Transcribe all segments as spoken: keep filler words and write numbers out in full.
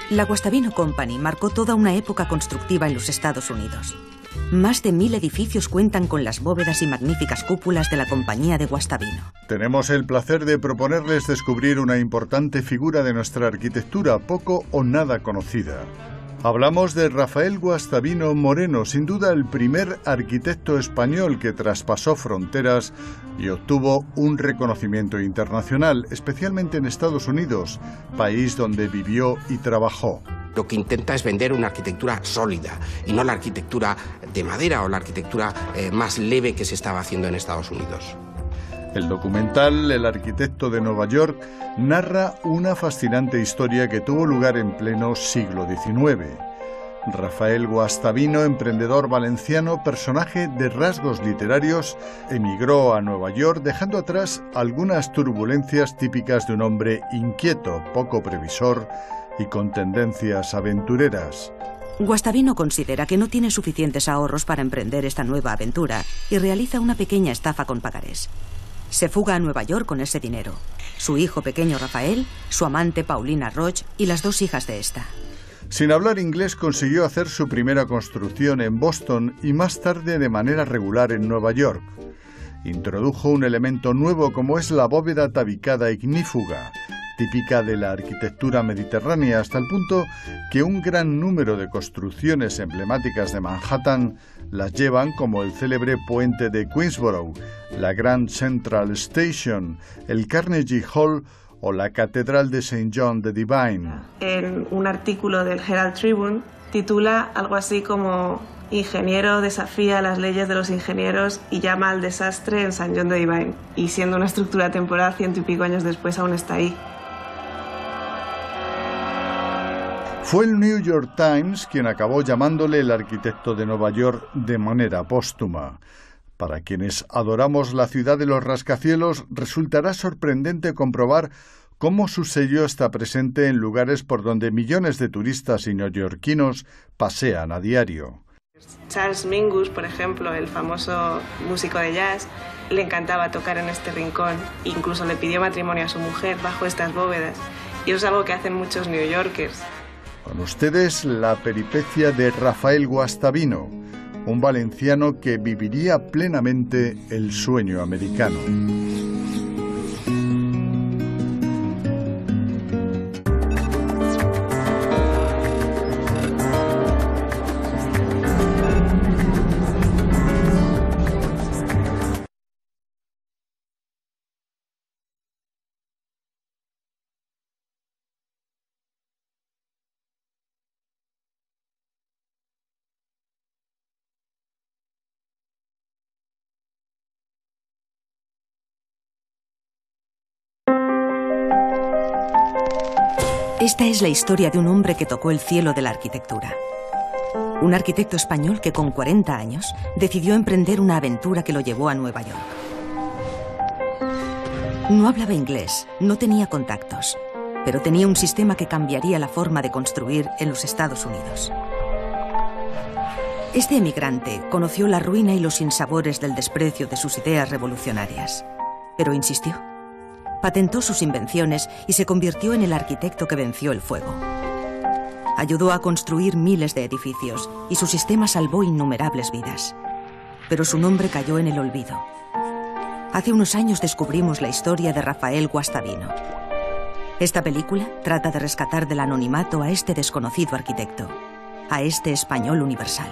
La Guastavino Company marcó toda una época constructiva en los Estados Unidos. Más de mil edificios cuentan con las bóvedas y magníficas cúpulas de la compañía de Guastavino. Tenemos el placer de proponerles descubrir una importante figura de nuestra arquitectura, poco o nada conocida. Hablamos de Rafael Guastavino Moreno, sin duda el primer arquitecto español que traspasó fronteras y obtuvo un reconocimiento internacional, especialmente en Estados Unidos, país donde vivió y trabajó. Lo que intenta es vender una arquitectura sólida y no la arquitectura de madera o la arquitectura eh, más leve que se estaba haciendo en Estados Unidos. El documental El arquitecto de Nueva York narra una fascinante historia que tuvo lugar en pleno siglo diecinueve. Rafael Guastavino, emprendedor valenciano, personaje de rasgos literarios, emigró a Nueva York dejando atrás algunas turbulencias típicas de un hombre inquieto, poco previsor y con tendencias aventureras. Guastavino considera que no tiene suficientes ahorros para emprender esta nueva aventura y realiza una pequeña estafa con pagarés. Se fuga a Nueva York con ese dinero, su hijo pequeño Rafael, su amante Paulina Roig y las dos hijas de esta. Sin hablar inglés, consiguió hacer su primera construcción en Boston y más tarde de manera regular en Nueva York. Introdujo un elemento nuevo como es la bóveda tabicada ignífuga, típica de la arquitectura mediterránea, hasta el punto que un gran número de construcciones emblemáticas de Manhattan las llevan, como el célebre puente de Queensboro, la Grand Central Station, el Carnegie Hall o la Catedral de Saint John the Divine. En un artículo del Herald Tribune titula algo así como "Ingeniero desafía las leyes de los ingenieros y llama al desastre en Saint John the Divine", y siendo una estructura temporal ciento y pico años después aún está ahí. Fue el New York Times quien acabó llamándole el arquitecto de Nueva York de manera póstuma. Para quienes adoramos la ciudad de los rascacielos, resultará sorprendente comprobar cómo su sello está presente en lugares por donde millones de turistas y neoyorquinos pasean a diario. Charles Mingus, por ejemplo, el famoso músico de jazz, le encantaba tocar en este rincón. Incluso le pidió matrimonio a su mujer bajo estas bóvedas. Y eso es algo que hacen muchos New Yorkers. Con ustedes la peripecia de Rafael Guastavino, un valenciano que viviría plenamente el sueño americano. Esta es la historia de un hombre que tocó el cielo de la arquitectura. Un arquitecto español que con cuarenta años decidió emprender una aventura que lo llevó a Nueva York. No hablaba inglés, no tenía contactos, pero tenía un sistema que cambiaría la forma de construir en los Estados Unidos. Este emigrante conoció la ruina y los sinsabores del desprecio de sus ideas revolucionarias, pero insistió. Patentó sus invenciones y se convirtió en el arquitecto que venció el fuego. Ayudó a construir miles de edificios y su sistema salvó innumerables vidas. Pero su nombre cayó en el olvido. Hace unos años descubrimos la historia de Rafael Guastavino. Esta película trata de rescatar del anonimato a este desconocido arquitecto, a este español universal.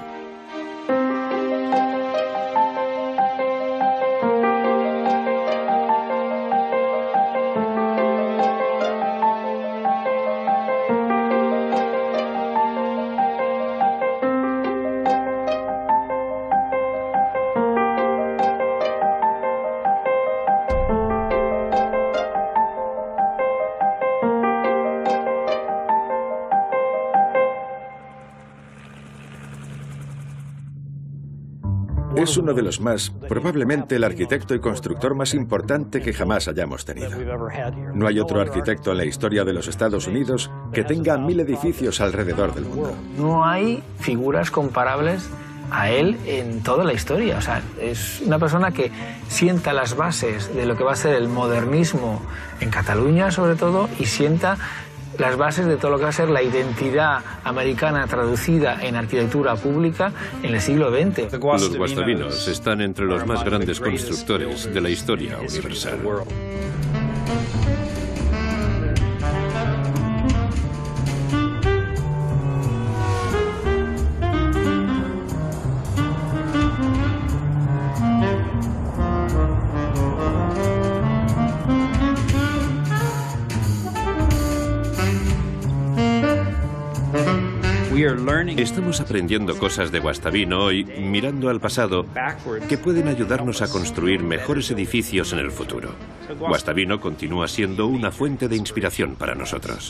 Es uno de los más, probablemente el arquitecto y constructor más importante que jamás hayamos tenido. No hay otro arquitecto en la historia de los Estados Unidos que tenga mil edificios alrededor del mundo. No hay figuras comparables a él en toda la historia. O sea, es una persona que sienta las bases de lo que va a ser el modernismo en Cataluña, sobre todo, y sienta las bases de todo lo que va a ser la identidad americana traducida en arquitectura pública en el siglo veinte. Los guastavinos están entre los más grandes constructores de la historia universal. Estamos aprendiendo cosas de Guastavino hoy, mirando al pasado, que pueden ayudarnos a construir mejores edificios en el futuro. Guastavino continúa siendo una fuente de inspiración para nosotros.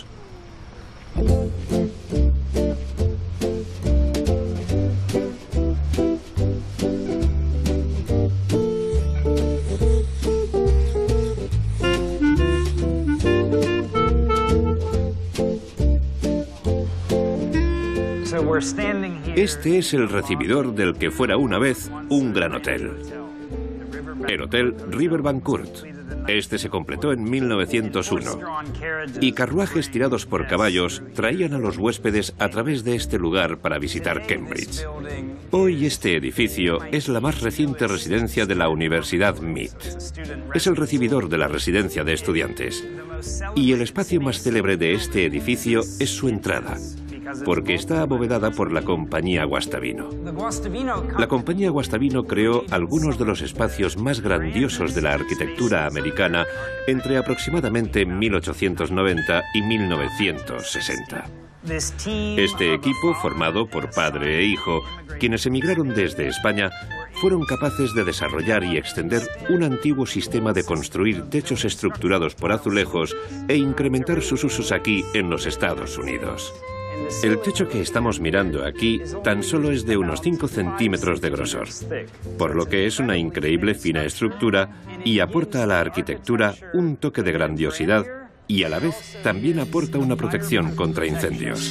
Este es el recibidor del que fuera una vez un gran hotel. El Hotel Riverbancourt. Este se completó en mil novecientos uno. Y carruajes tirados por caballos traían a los huéspedes a través de este lugar para visitar Cambridge. Hoy este edificio es la más reciente residencia de la Universidad Mead. Es el recibidor de la residencia de estudiantes. Y el espacio más célebre de este edificio es su entrada, porque está abovedada por la compañía Guastavino. La compañía Guastavino creó algunos de los espacios más grandiosos de la arquitectura americana entre aproximadamente mil ochocientos noventa y mil novecientos sesenta. Este equipo, formado por padre e hijo, quienes emigraron desde España, fueron capaces de desarrollar y extender un antiguo sistema de construir techos estructurados por azulejos e incrementar sus usos aquí en los Estados Unidos. El techo que estamos mirando aquí tan solo es de unos cinco centímetros de grosor, por lo que es una increíble fina estructura y aporta a la arquitectura un toque de grandiosidad y a la vez también aporta una protección contra incendios.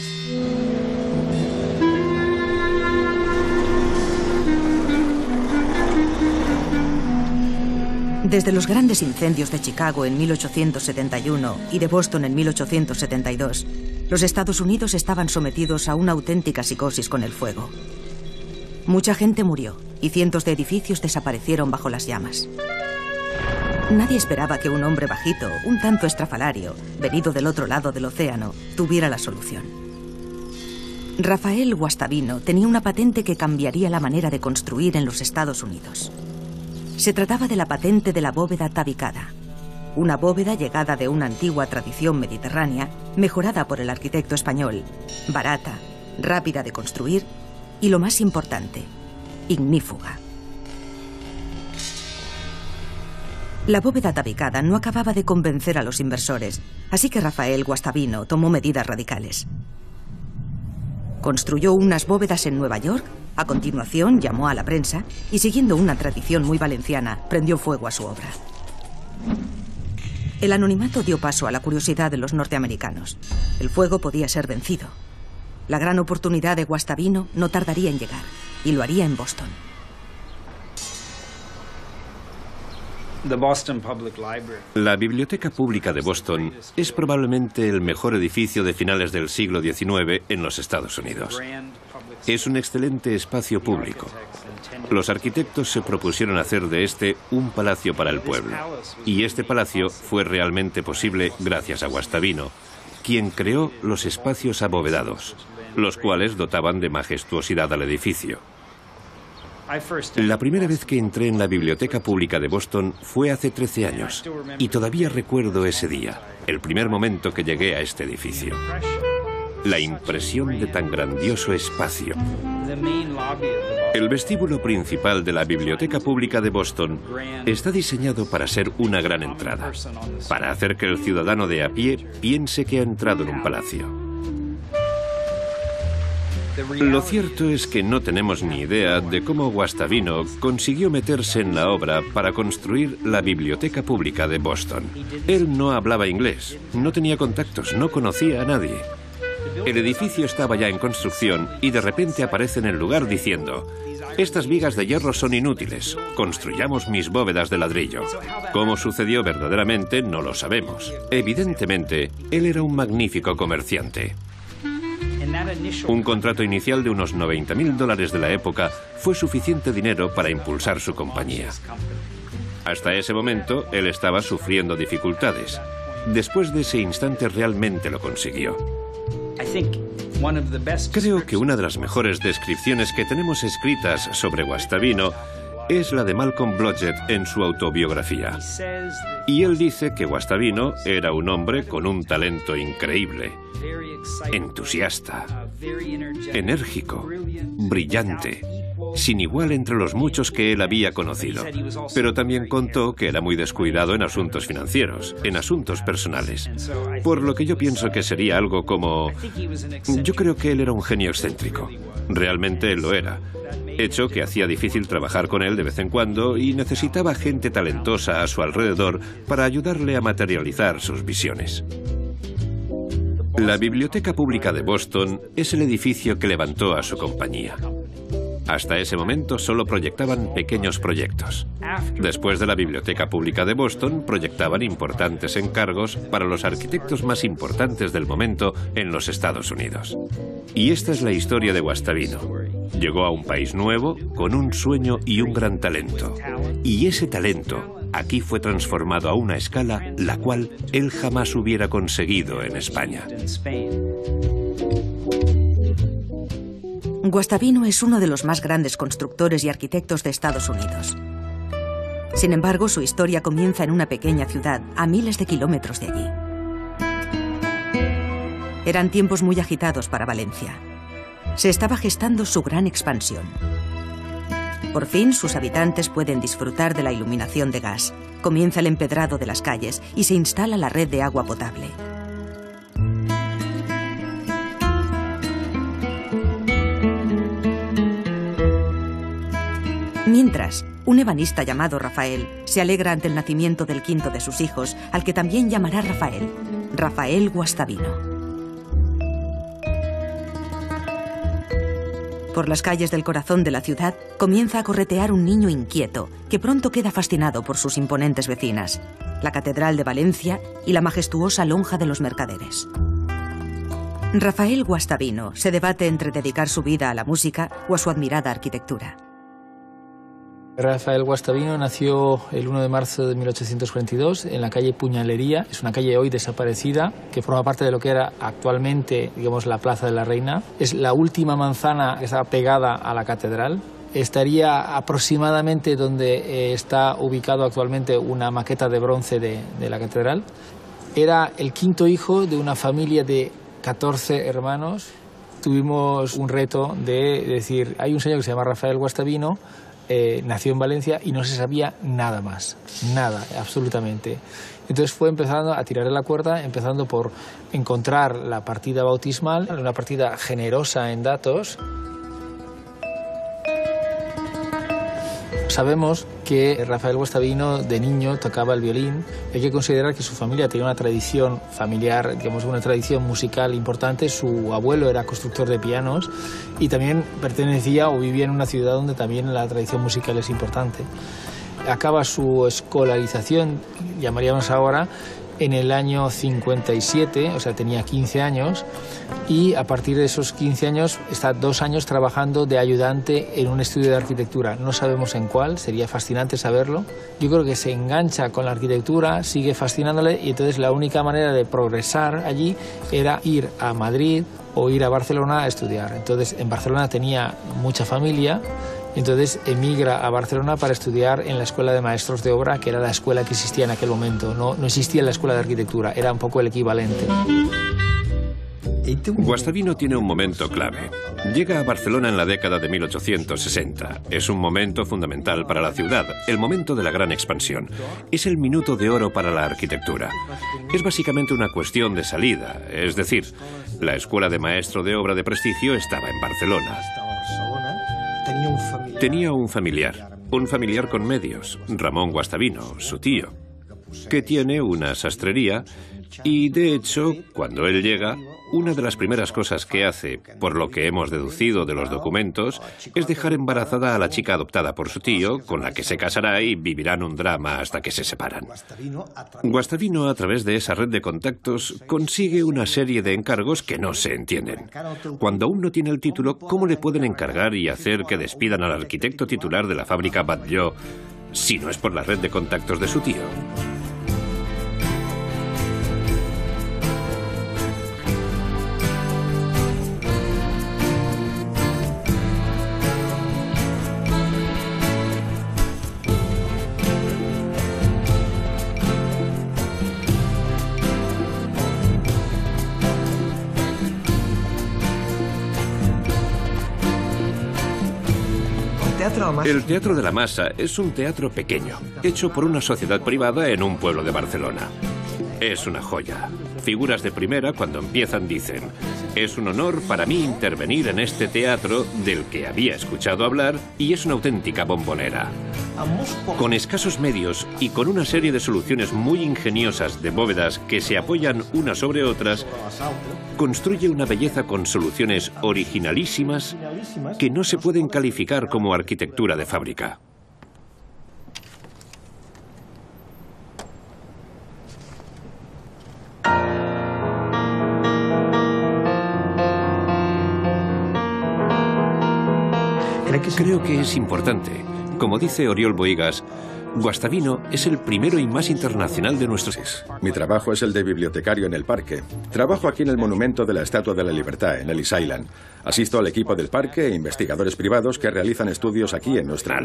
Desde los grandes incendios de Chicago en mil ochocientos setenta y uno y de Boston en mil ochocientos setenta y dos, los Estados Unidos estaban sometidos a una auténtica psicosis con el fuego. Mucha gente murió y cientos de edificios desaparecieron bajo las llamas. Nadie esperaba que un hombre bajito, un tanto estrafalario, venido del otro lado del océano, tuviera la solución. Rafael Guastavino tenía una patente que cambiaría la manera de construir en los Estados Unidos. Se trataba de la patente de la bóveda tabicada, una bóveda llegada de una antigua tradición mediterránea, mejorada por el arquitecto español, barata, rápida de construir y, lo más importante, ignífuga. La bóveda tabicada no acababa de convencer a los inversores, así que Rafael Guastavino tomó medidas radicales. Construyó unas bóvedas en Nueva York, a continuación llamó a la prensa y, siguiendo una tradición muy valenciana, prendió fuego a su obra. El anonimato dio paso a la curiosidad de los norteamericanos. El fuego podía ser vencido. La gran oportunidad de Guastavino no tardaría en llegar, y lo haría en Boston. La Biblioteca Pública de Boston es probablemente el mejor edificio de finales del siglo diecinueve en los Estados Unidos. Es un excelente espacio público. Los arquitectos se propusieron hacer de este un palacio para el pueblo. Y este palacio fue realmente posible gracias a Guastavino, quien creó los espacios abovedados, los cuales dotaban de majestuosidad al edificio. La primera vez que entré en la Biblioteca Pública de Boston fue hace trece años, y todavía recuerdo ese día, el primer momento que llegué a este edificio. La impresión de tan grandioso espacio. El vestíbulo principal de la Biblioteca Pública de Boston está diseñado para ser una gran entrada, para hacer que el ciudadano de a pie piense que ha entrado en un palacio. Lo cierto es que no tenemos ni idea de cómo Guastavino consiguió meterse en la obra para construir la Biblioteca Pública de Boston. Él no hablaba inglés, no tenía contactos, no conocía a nadie. El edificio estaba ya en construcción y de repente aparece en el lugar diciendo: Estas vigas de hierro son inútiles. Construyamos mis bóvedas de ladrillo. Cómo sucedió verdaderamente no lo sabemos. Evidentemente, él era un magnífico comerciante. Un contrato inicial de unos noventa mil dólares de la época fue suficiente dinero para impulsar su compañía. Hasta ese momento, él estaba sufriendo dificultades. Después de ese instante realmente lo consiguió. Creo que una de las mejores descripciones que tenemos escritas sobre Guastavino es la de Malcolm Blodgett en su autobiografía. Y él dice que Guastavino era un hombre con un talento increíble, entusiasta, enérgico, brillante, sin igual entre los muchos que él había conocido. Pero también contó que era muy descuidado en asuntos financieros, en asuntos personales. Por lo que yo pienso que sería algo como... Yo creo que él era un genio excéntrico. Realmente él lo era. Hecho que hacía difícil trabajar con él de vez en cuando y necesitaba gente talentosa a su alrededor para ayudarle a materializar sus visiones. La Biblioteca Pública de Boston es el edificio que levantó a su compañía. Hasta ese momento solo proyectaban pequeños proyectos. Después de la Biblioteca Pública de Boston, proyectaban importantes encargos para los arquitectos más importantes del momento en los Estados Unidos. Y esta es la historia de Guastavino. Llegó a un país nuevo con un sueño y un gran talento. Y ese talento aquí fue transformado a una escala la cual él jamás hubiera conseguido en España. Guastavino es uno de los más grandes constructores y arquitectos de Estados Unidos. Sin embargo, su historia comienza en una pequeña ciudad, a miles de kilómetros de allí. Eran tiempos muy agitados para Valencia. Se estaba gestando su gran expansión. Por fin, sus habitantes pueden disfrutar de la iluminación de gas. Comienza el empedrado de las calles y se instala la red de agua potable. Mientras, un ebanista llamado Rafael se alegra ante el nacimiento del quinto de sus hijos, al que también llamará Rafael, Rafael Guastavino. Por las calles del corazón de la ciudad comienza a corretear un niño inquieto que pronto queda fascinado por sus imponentes vecinas, la Catedral de Valencia y la majestuosa Lonja de los Mercaderes. Rafael Guastavino se debate entre dedicar su vida a la música o a su admirada arquitectura. Rafael Guastavino nació el uno de marzo de mil ochocientos cuarenta y dos en la calle Puñalería. Es una calle hoy desaparecida que forma parte de lo que era actualmente, digamos, la Plaza de la Reina. Es la última manzana que estaba pegada a la catedral. Estaría aproximadamente donde eh, está ubicado actualmente una maqueta de bronce de, de la catedral. Era el quinto hijo de una familia de catorce hermanos. Tuvimos un reto de decir, hay un señor que se llama Rafael Guastavino, Eh, nació en Valencia y no se sabía nada más, nada, absolutamente. Entonces fue empezando a tirar de la cuerda, empezando por encontrar la partida bautismal, una partida generosa en datos. Sabemos que Rafael Guastavino de niño tocaba el violín. Hay que considerar que su familia tenía una tradición familiar, digamos una tradición musical importante. Su abuelo era constructor de pianos y también pertenecía o vivía en una ciudad donde también la tradición musical es importante. Acaba su escolarización, llamaríamos ahora, en el año cincuenta y siete, o sea, tenía quince años, y a partir de esos quince años está dos años trabajando de ayudante en un estudio de arquitectura. No sabemos en cuál, sería fascinante saberlo. Yo creo que se engancha con la arquitectura, sigue fascinándole, y entonces la única manera de progresar allí era ir a Madrid o ir a Barcelona a estudiar. Entonces, en Barcelona tenía mucha familia. Entonces emigra a Barcelona para estudiar en la Escuela de Maestros de Obra, que era la escuela que existía en aquel momento. No, no existía la Escuela de Arquitectura, era un poco el equivalente. Guastavino tiene un momento clave. Llega a Barcelona en la década de mil ochocientos sesenta. Es un momento fundamental para la ciudad, el momento de la gran expansión. Es el minuto de oro para la arquitectura. Es básicamente una cuestión de salida, es decir, la Escuela de Maestro de Obra de prestigio estaba en Barcelona. Tenía un familiar, un familiar con medios, Ramón Guastavino, su tío, que tiene una sastrería, Y de hecho, cuando él llega, una de las primeras cosas que hace, por lo que hemos deducido de los documentos, es dejar embarazada a la chica adoptada por su tío, con la que se casará y vivirán un drama hasta que se separan. Guastavino, a través de esa red de contactos, consigue una serie de encargos que no se entienden. Cuando aún no tiene el título, ¿cómo le pueden encargar y hacer que despidan al arquitecto titular de la fábrica Batlló si no es por la red de contactos de su tío? El Teatro de la Masa es un teatro pequeño, hecho por una sociedad privada en un pueblo de Barcelona. Es una joya. Figuras de primera, cuando empiezan, dicen: es un honor para mí intervenir en este teatro del que había escuchado hablar y es una auténtica bombonera. Con escasos medios y con una serie de soluciones muy ingeniosas de bóvedas que se apoyan unas sobre otras, construye una belleza con soluciones originalísimas que no se pueden calificar como arquitectura de fábrica. Creo que es importante. Como dice Oriol Bohigas, Guastavino es el primero y más internacional de nuestros... Mi trabajo es el de bibliotecario en el parque. Trabajo aquí en el monumento de la Estatua de la Libertad, en Ellis Island. Asisto al equipo del parque e investigadores privados que realizan estudios aquí en nuestra...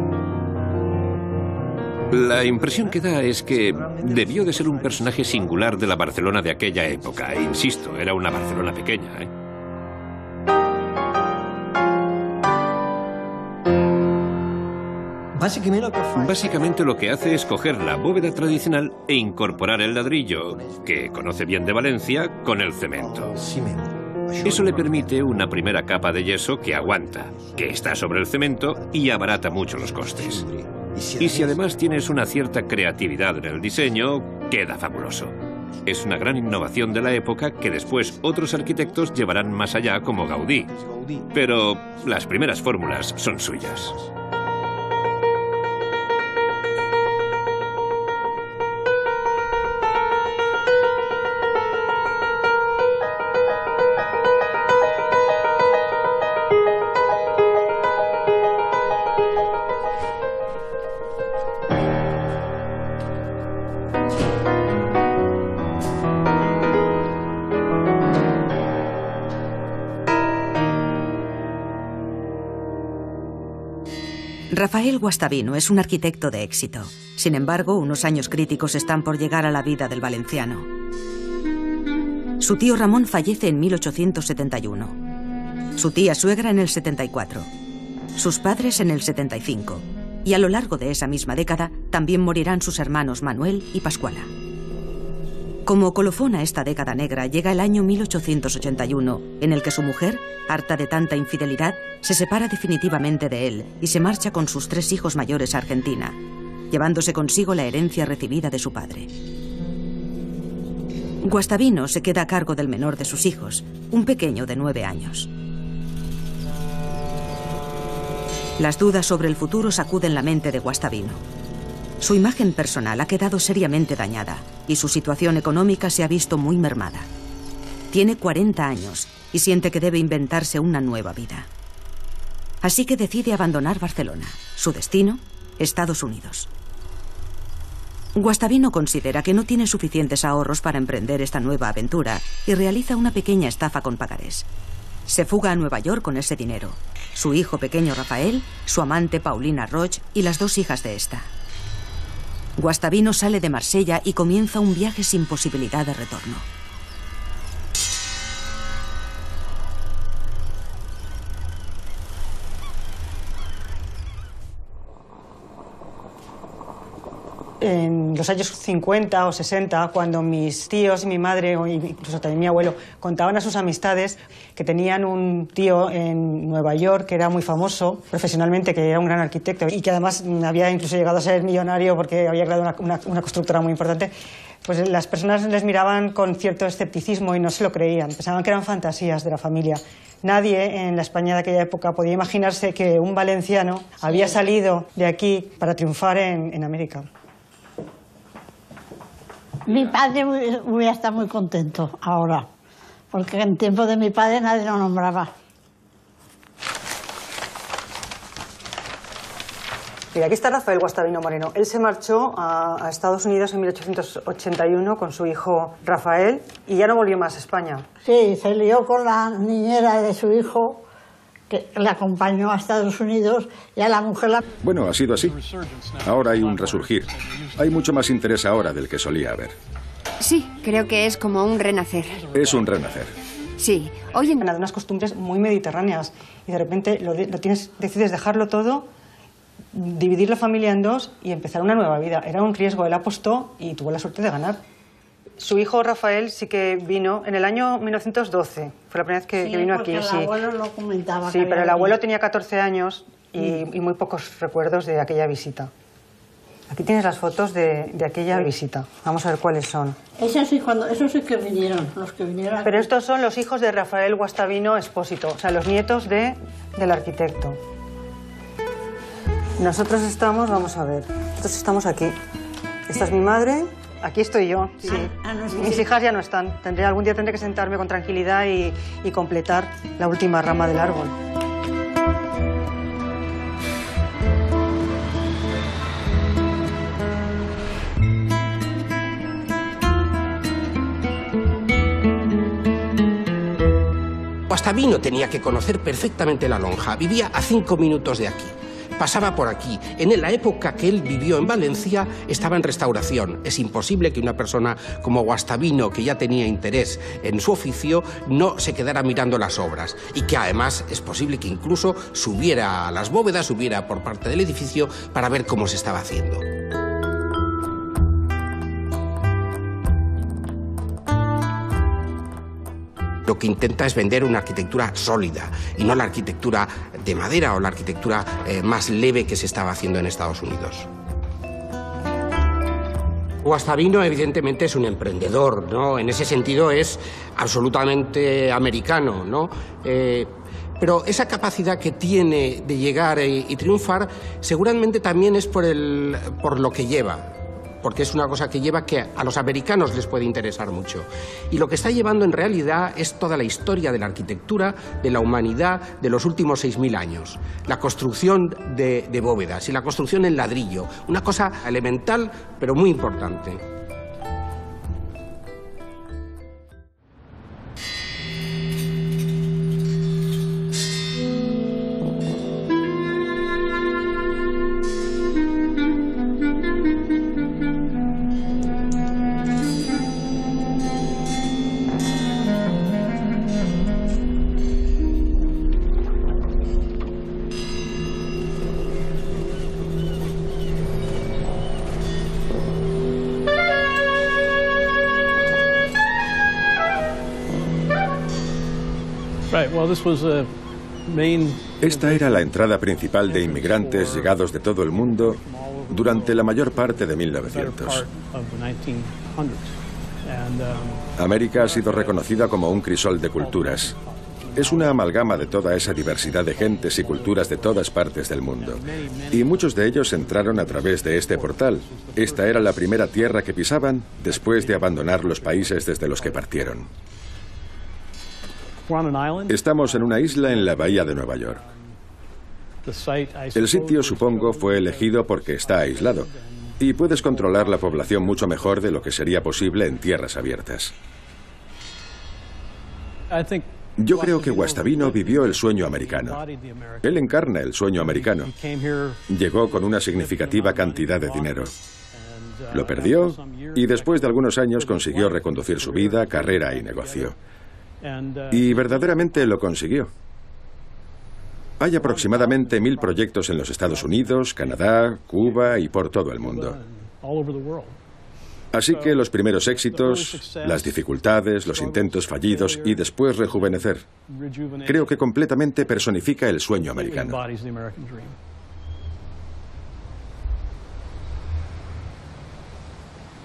La impresión que da es que debió de ser un personaje singular de la Barcelona de aquella época. E insisto, era una Barcelona pequeña, ¿eh? Básicamente lo que hace es coger la bóveda tradicional e incorporar el ladrillo, que conoce bien de Valencia, con el cemento. Eso le permite una primera capa de yeso que aguanta, que está sobre el cemento y abarata mucho los costes. Y si además tienes una cierta creatividad en el diseño, queda fabuloso. Es una gran innovación de la época que después otros arquitectos llevarán más allá, como Gaudí. Pero las primeras fórmulas son suyas. Rafael Guastavino es un arquitecto de éxito. Sin embargo, unos años críticos están por llegar a la vida del valenciano. Su tío Ramón fallece en mil ochocientos setenta y uno. Su tía suegra en el setenta y cuatro. Sus padres en el setenta y cinco. Y a lo largo de esa misma década también morirán sus hermanos Manuel y Pascuala. Como colofón a esta década negra llega el año mil ochocientos ochenta y uno, en el que su mujer, harta de tanta infidelidad, se separa definitivamente de él y se marcha con sus tres hijos mayores a Argentina, llevándose consigo la herencia recibida de su padre. Guastavino se queda a cargo del menor de sus hijos, un pequeño de nueve años. Las dudas sobre el futuro sacuden la mente de Guastavino. Su imagen personal ha quedado seriamente dañada y su situación económica se ha visto muy mermada. Tiene cuarenta años y siente que debe inventarse una nueva vida. Así que decide abandonar Barcelona. Su destino, Estados Unidos. Guastavino considera que no tiene suficientes ahorros para emprender esta nueva aventura y realiza una pequeña estafa con pagarés. Se fuga a Nueva York con ese dinero, su hijo pequeño Rafael, su amante Paulina Roig y las dos hijas de esta. Guastavino sale de Marsella y comienza un viaje sin posibilidad de retorno. En los años cincuenta o sesenta, cuando mis tíos y mi madre, o incluso también mi abuelo, contaban a sus amistades que tenían un tío en Nueva York que era muy famoso profesionalmente, que era un gran arquitecto y que además había incluso llegado a ser millonario porque había creado una, una, una constructora muy importante, pues las personas les miraban con cierto escepticismo y no se lo creían, pensaban que eran fantasías de la familia. Nadie en la España de aquella época podía imaginarse que un valenciano había salido de aquí para triunfar en, en América. Mi padre hubiera estado muy contento ahora, porque en tiempo de mi padre nadie lo nombraba. Mira, aquí está Rafael Guastavino Moreno. Él se marchó a, a Estados Unidos en mil ochocientos ochenta y uno con su hijo Rafael y ya no volvió más a España. Sí, se lió con la niñera de su hijo, que le acompañó a Estados Unidos, y a la mujer la... Bueno, ha sido así. Ahora hay un resurgir. Hay mucho más interés ahora del que solía haber. Sí, creo que es como un renacer. Es un renacer. Sí, hoy en... De unas costumbres muy mediterráneas y de repente lo, de, lo tienes, decides dejarlo todo, dividir la familia en dos y empezar una nueva vida. Era un riesgo, él apostó y tuvo la suerte de ganar. Su hijo Rafael sí que vino en el año mil novecientos doce. Fue la primera vez que, sí, que vino aquí. El sí, el abuelo lo comentaba. Sí, pero el abuelo venido. tenía catorce años y, mm. y muy pocos recuerdos de aquella visita. Aquí tienes las fotos de, de aquella visita. Vamos a ver cuáles son. Esos sí, cuando, esos sí que vinieron, los que vinieron aquí. Pero estos son los hijos de Rafael Guastavino Espósito, o sea, los nietos de, del arquitecto. Nosotros estamos, vamos a ver, nosotros estamos aquí. Esta es mi madre, aquí estoy yo, sí. Ah, no, sí, Mis sí. hijas ya no están. Tendré, algún día tendré que sentarme con tranquilidad y, y completar la última rama del árbol. Guastavino tenía que conocer perfectamente la lonja. Vivía a cinco minutos de aquí. Pasaba por aquí. En la época que él vivió en Valencia estaba en restauración. Es imposible que una persona como Guastavino, que ya tenía interés en su oficio, no se quedara mirando las obras. Y que además es posible que incluso subiera a las bóvedas, subiera por parte del edificio para ver cómo se estaba haciendo. Lo que intenta es vender una arquitectura sólida y no la arquitectura de madera o la arquitectura eh, más leve que se estaba haciendo en Estados Unidos. Guastavino evidentemente es un emprendedor, ¿no? En ese sentido es absolutamente americano, ¿no? Eh, pero esa capacidad que tiene de llegar y, y triunfar seguramente también es por, el, por lo que lleva. Porque es una cosa que lleva que a los americanos les puede interesar mucho. Y lo que está llevando en realidad es toda la historia de la arquitectura, de la humanidad, de los últimos seis mil años. La construcción de, de bóvedas y la construcción en ladrillo. Una cosa elemental, pero muy importante. Esta era la entrada principal de inmigrantes llegados de todo el mundo durante la mayor parte de mil novecientos. América ha sido reconocida como un crisol de culturas. Es una amalgama de toda esa diversidad de gentes y culturas de todas partes del mundo. Y muchos de ellos entraron a través de este portal. Esta era la primera tierra que pisaban después de abandonar los países desde los que partieron. Estamos en una isla en la bahía de Nueva York. El sitio, supongo, fue elegido porque está aislado y puedes controlar la población mucho mejor de lo que sería posible en tierras abiertas. Yo creo que Guastavino vivió el sueño americano. Él encarna el sueño americano. Llegó con una significativa cantidad de dinero. Lo perdió y después de algunos años consiguió reconducir su vida, carrera y negocio. Y verdaderamente lo consiguió. Hay aproximadamente mil proyectos en los Estados Unidos, Canadá, Cuba y por todo el mundo. Así que los primeros éxitos, las dificultades, los intentos fallidos y después rejuvenecer, creo que completamente personifica el sueño americano.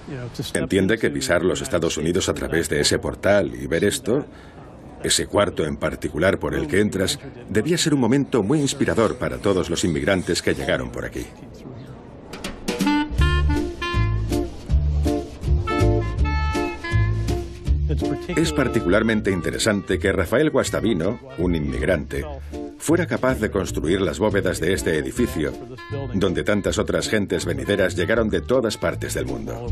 Entiende que pisar los Estados Unidos a través de ese portal y ver esto, ese cuarto en particular por el que entras, debía ser un momento muy inspirador para todos los inmigrantes que llegaron por aquí. Es particularmente interesante que Rafael Guastavino, un inmigrante, fuera capaz de construir las bóvedas de este edificio, donde tantas otras gentes venideras llegaron de todas partes del mundo.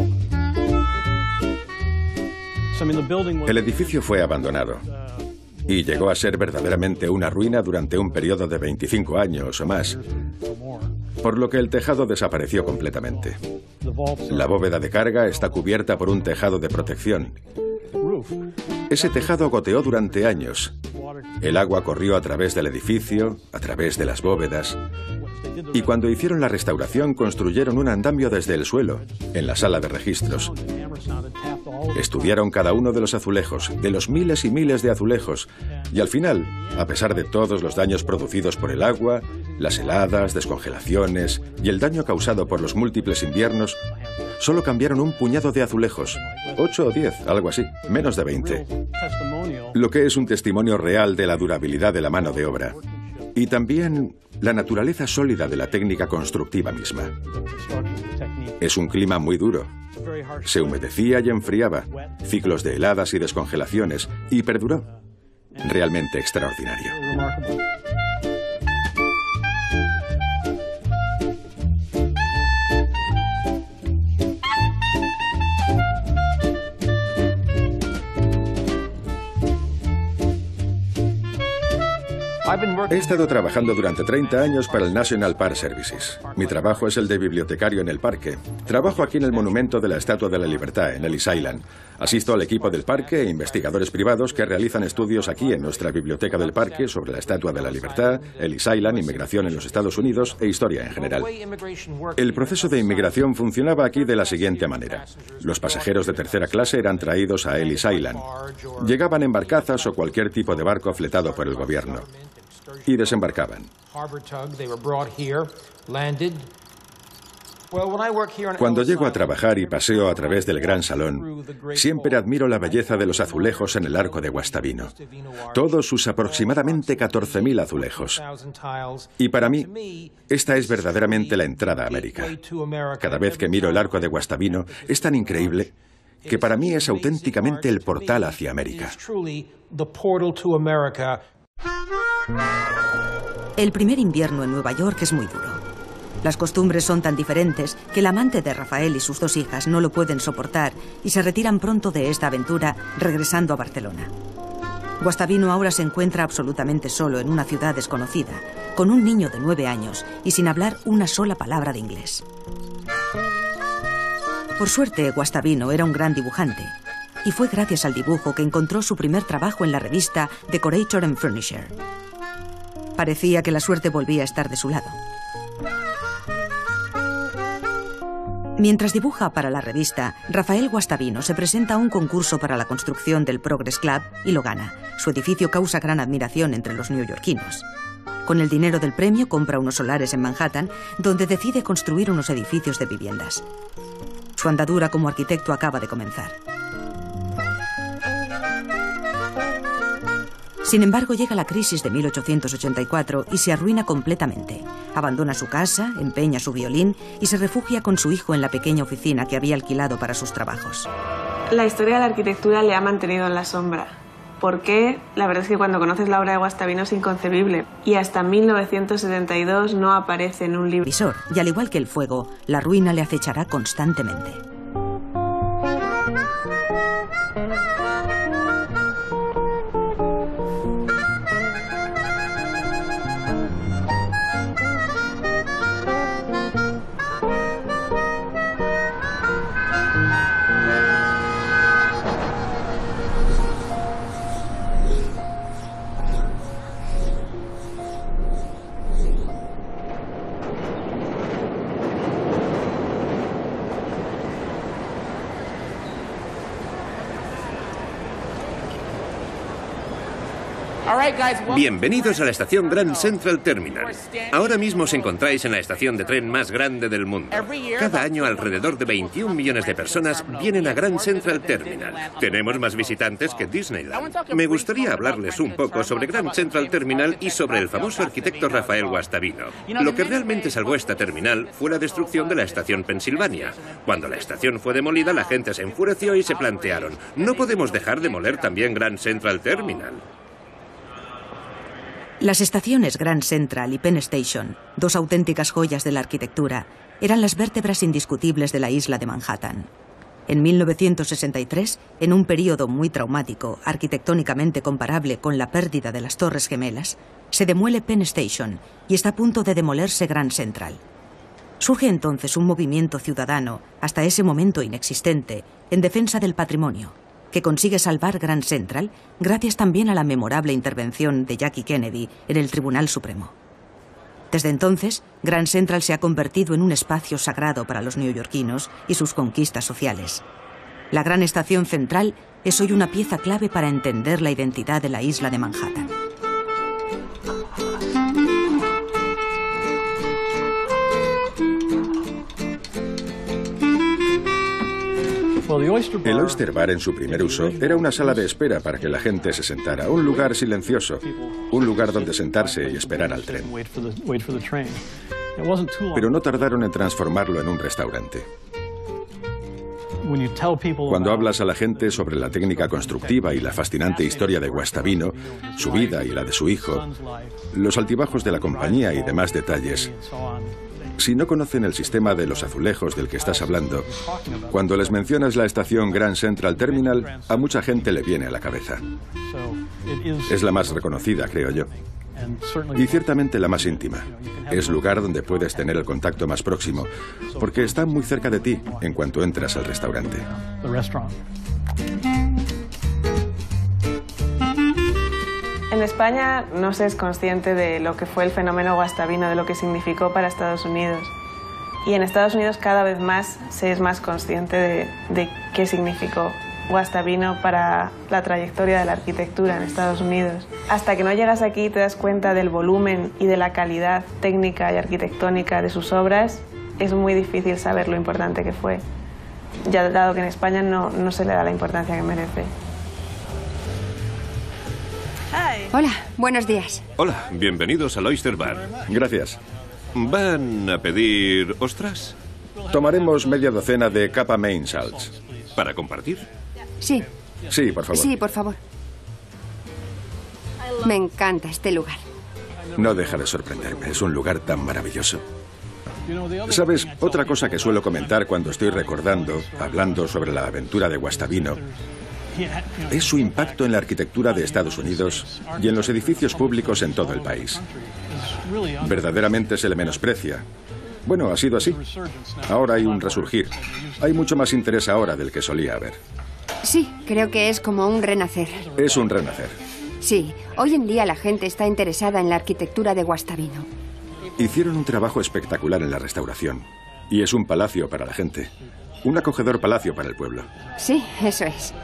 El edificio fue abandonado y llegó a ser verdaderamente una ruina durante un periodo de veinticinco años o más, por lo que el tejado desapareció completamente. La bóveda de carga está cubierta por un tejado de protección. Ese tejado goteó durante años. El agua corrió a través del edificio, a través de las bóvedas, y cuando hicieron la restauración construyeron un andamio desde el suelo, en la sala de registros. Estudiaron cada uno de los azulejos, de los miles y miles de azulejos, y al final, a pesar de todos los daños producidos por el agua, las heladas, descongelaciones y el daño causado por los múltiples inviernos, solo cambiaron un puñado de azulejos, ocho o diez, algo así, menos de veinte. Lo que es un testimonio real de la durabilidad de la mano de obra. Y también la naturaleza sólida de la técnica constructiva misma. Es un clima muy duro. Se humedecía y enfriaba, ciclos de heladas y descongelaciones, y perduró. Realmente extraordinario. He estado trabajando durante treinta años para el National Park Services. Mi trabajo es el de bibliotecario en el parque. Trabajo aquí en el monumento de la Estatua de la Libertad, en Ellis Island. Asisto al equipo del parque e investigadores privados que realizan estudios aquí en nuestra biblioteca del parque sobre la Estatua de la Libertad, Ellis Island, inmigración en los Estados Unidos e historia en general. El proceso de inmigración funcionaba aquí de la siguiente manera. Los pasajeros de tercera clase eran traídos a Ellis Island. Llegaban en barcazas o cualquier tipo de barco fletado por el gobierno. Y desembarcaban. Cuando llego a trabajar y paseo a través del gran salón, siempre admiro la belleza de los azulejos en el arco de Guastavino. Todos sus aproximadamente catorce mil azulejos. Y para mí, esta es verdaderamente la entrada a América. Cada vez que miro el arco de Guastavino, es tan increíble que para mí es auténticamente el portal hacia América. El primer invierno en Nueva York es muy duro. Las costumbres son tan diferentes que el amante de Rafael y sus dos hijas no lo pueden soportar y se retiran pronto de esta aventura, regresando a Barcelona. Guastavino ahora se encuentra absolutamente solo en una ciudad desconocida, con un niño de nueve años y sin hablar una sola palabra de inglés. Por suerte, Guastavino era un gran dibujante, y fue gracias al dibujo que encontró su primer trabajo en la revista Decorator and Furnisher. Parecía que la suerte volvía a estar de su lado. Mientras dibuja para la revista, Rafael Guastavino se presenta a un concurso para la construcción del Progress Club y lo gana. Su edificio causa gran admiración entre los neoyorquinos. Con el dinero del premio compra unos solares en Manhattan, donde decide construir unos edificios de viviendas. Su andadura como arquitecto acaba de comenzar. Sin embargo, llega la crisis de mil ochocientos ochenta y cuatro y se arruina completamente. Abandona su casa, empeña su violín y se refugia con su hijo en la pequeña oficina que había alquilado para sus trabajos. La historia de la arquitectura le ha mantenido en la sombra. ¿Por qué? La verdad es que cuando conoces la obra de Guastavino es inconcebible. Y hasta mil novecientos setenta y dos no aparece en un libro. Y al igual que el fuego, la ruina le acechará constantemente. Bienvenidos a la estación Grand Central Terminal. Ahora mismo os encontráis en la estación de tren más grande del mundo. Cada año alrededor de veintiún millones de personas vienen a Grand Central Terminal. Tenemos más visitantes que Disneyland. Me gustaría hablarles un poco sobre Grand Central Terminal y sobre el famoso arquitecto Rafael Guastavino. Lo que realmente salvó esta terminal fue la destrucción de la estación Pensilvania. Cuando la estación fue demolida, la gente se enfureció y se plantearon: no podemos dejar demoler también Grand Central Terminal. Las estaciones Grand Central y Penn Station, dos auténticas joyas de la arquitectura, eran las vértebras indiscutibles de la isla de Manhattan. En mil novecientos sesenta y tres, en un período muy traumático, arquitectónicamente comparable con la pérdida de las Torres Gemelas, se demuele Penn Station y está a punto de demolerse Grand Central. Surge entonces un movimiento ciudadano, hasta ese momento inexistente, en defensa del patrimonio, que consigue salvar Grand Central gracias también a la memorable intervención de Jackie Kennedy en el Tribunal Supremo. Desde entonces, Grand Central se ha convertido en un espacio sagrado para los neoyorquinos y sus conquistas sociales. La gran estación central es hoy una pieza clave para entender la identidad de la isla de Manhattan. El Oyster Bar en su primer uso era una sala de espera para que la gente se sentara, un lugar silencioso, un lugar donde sentarse y esperar al tren. Pero no tardaron en transformarlo en un restaurante. Cuando hablas a la gente sobre la técnica constructiva y la fascinante historia de Guastavino, su vida y la de su hijo, los altibajos de la compañía y demás detalles, si no conocen el sistema de los azulejos del que estás hablando, cuando les mencionas la estación Grand Central Terminal, a mucha gente le viene a la cabeza. Es la más reconocida, creo yo. Y ciertamente la más íntima. Es lugar donde puedes tener el contacto más próximo, porque está muy cerca de ti en cuanto entras al restaurante. En España no se es consciente de lo que fue el fenómeno Guastavino, de lo que significó para Estados Unidos. Y en Estados Unidos cada vez más se es más consciente de, de qué significó Guastavino para la trayectoria de la arquitectura en Estados Unidos. Hasta que no llegas aquí y te das cuenta del volumen y de la calidad técnica y arquitectónica de sus obras, es muy difícil saber lo importante que fue, ya dado que en España no, no se le da la importancia que merece. Hola, buenos días. Hola, bienvenidos al Oyster Bar. Gracias. ¿Van a pedir ostras? Tomaremos media docena de capa main salts. ¿Para compartir? Sí. Sí, por favor. Sí, por favor. Me encanta este lugar. No deja de sorprenderme, es un lugar tan maravilloso. ¿Sabes? Otra cosa que suelo comentar cuando estoy recordando, hablando sobre la aventura de Guastavino, es su impacto en la arquitectura de Estados Unidos y en los edificios públicos en todo el país. Verdaderamente se le menosprecia. Bueno, ha sido así. Ahora hay un resurgir. Hay mucho más interés ahora del que solía haber. Sí, creo que es como un renacer. Es un renacer. Sí, hoy en día la gente está interesada en la arquitectura de Guastavino. Hicieron un trabajo espectacular en la restauración. Y es un palacio para la gente. Un acogedor palacio para el pueblo. Sí, eso es.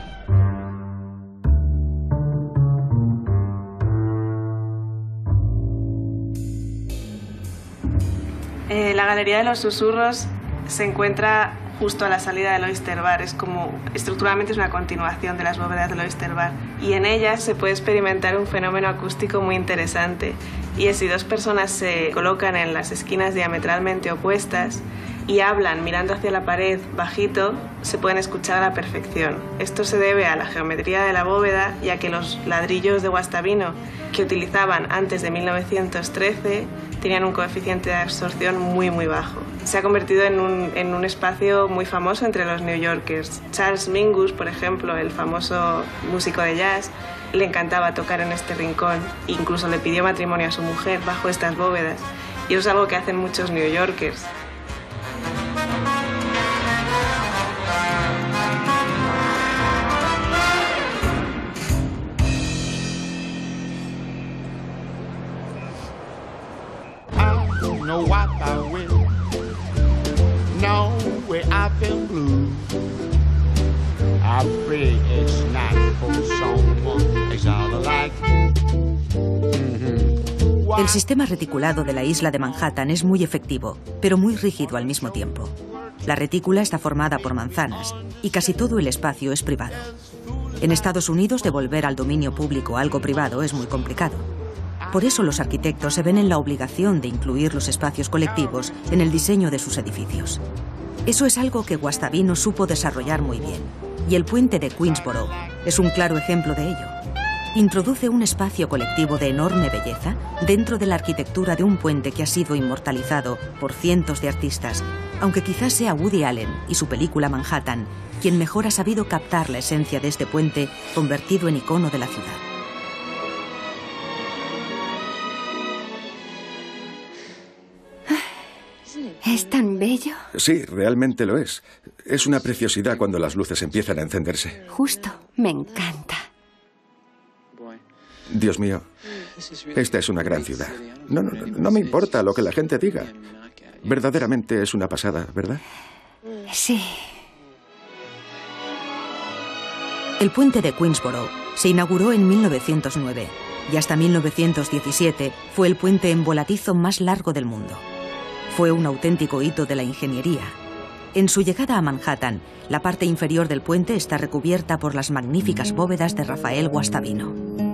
Eh, la Galería de los Susurros se encuentra justo a la salida del Oyster Bar. Es como, estructuralmente es una continuación de las bóvedas del Oyster Bar. Y en ellas se puede experimentar un fenómeno acústico muy interesante. Y es si dos personas se colocan en las esquinas diametralmente opuestas y hablan mirando hacia la pared bajito, se pueden escuchar a la perfección. Esto se debe a la geometría de la bóveda y a que los ladrillos de Guastavino que utilizaban antes de mil novecientos trece tenían un coeficiente de absorción muy muy bajo. Se ha convertido en un, en un espacio muy famoso entre los New Yorkers. Charles Mingus, por ejemplo, el famoso músico de jazz, le encantaba tocar en este rincón. Incluso le pidió matrimonio a su mujer bajo estas bóvedas. Y eso es algo que hacen muchos New Yorkers. Know what I will. Know where I've been blue. I pray it's not for someone exactly like you. El sistema reticulado de la isla de Manhattan es muy efectivo, pero muy rígido al mismo tiempo. La retícula está formada por manzanas y casi todo el espacio es privado. En Estados Unidos, devolver al dominio público algo privado es muy complicado. Por eso los arquitectos se ven en la obligación de incluir los espacios colectivos en el diseño de sus edificios. Eso es algo que Guastavino supo desarrollar muy bien, y el puente de Queensboro es un claro ejemplo de ello. Introduce un espacio colectivo de enorme belleza dentro de la arquitectura de un puente que ha sido inmortalizado por cientos de artistas, aunque quizás sea Woody Allen y su película Manhattan quien mejor ha sabido captar la esencia de este puente convertido en icono de la ciudad. ¿Es tan bello? Sí, realmente lo es. Es una preciosidad cuando las luces empiezan a encenderse. Justo, me encanta. Dios mío, esta es una gran ciudad. No, no, no, no me importa lo que la gente diga. Verdaderamente es una pasada, ¿verdad? Sí. El puente de Queensboro se inauguró en mil novecientos nueve y hasta mil novecientos diecisiete fue el puente en voladizo más largo del mundo. Fue un auténtico hito de la ingeniería. En su llegada a Manhattan, la parte inferior del puente está recubierta por las magníficas bóvedas de Rafael Guastavino.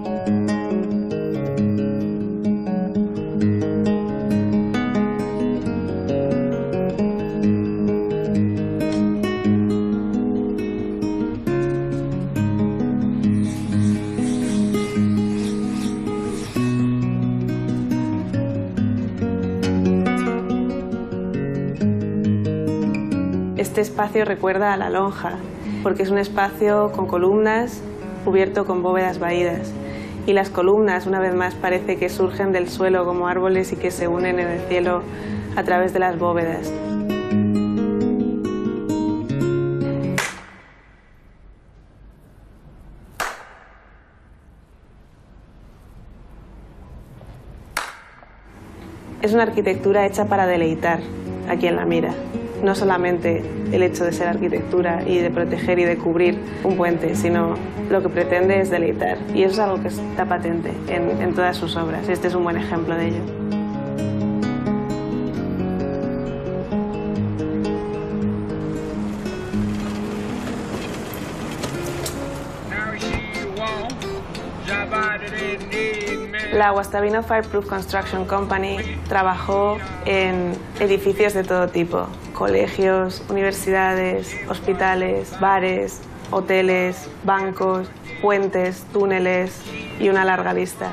Este espacio recuerda a la lonja, porque es un espacio con columnas cubierto con bóvedas vaídas. Y las columnas, una vez más, parece que surgen del suelo como árboles y que se unen en el cielo a través de las bóvedas. Es una arquitectura hecha para deleitar a quien la mira. No solamente el hecho de ser arquitectura y de proteger y de cubrir un puente, sino lo que pretende es deleitar. Y eso es algo que está patente en, en todas sus obras. Este es un buen ejemplo de ello. La Guastavino Fireproof Construction Company trabajó en edificios de todo tipo: colegios, universidades, hospitales, bares, hoteles, bancos, puentes, túneles y una larga lista.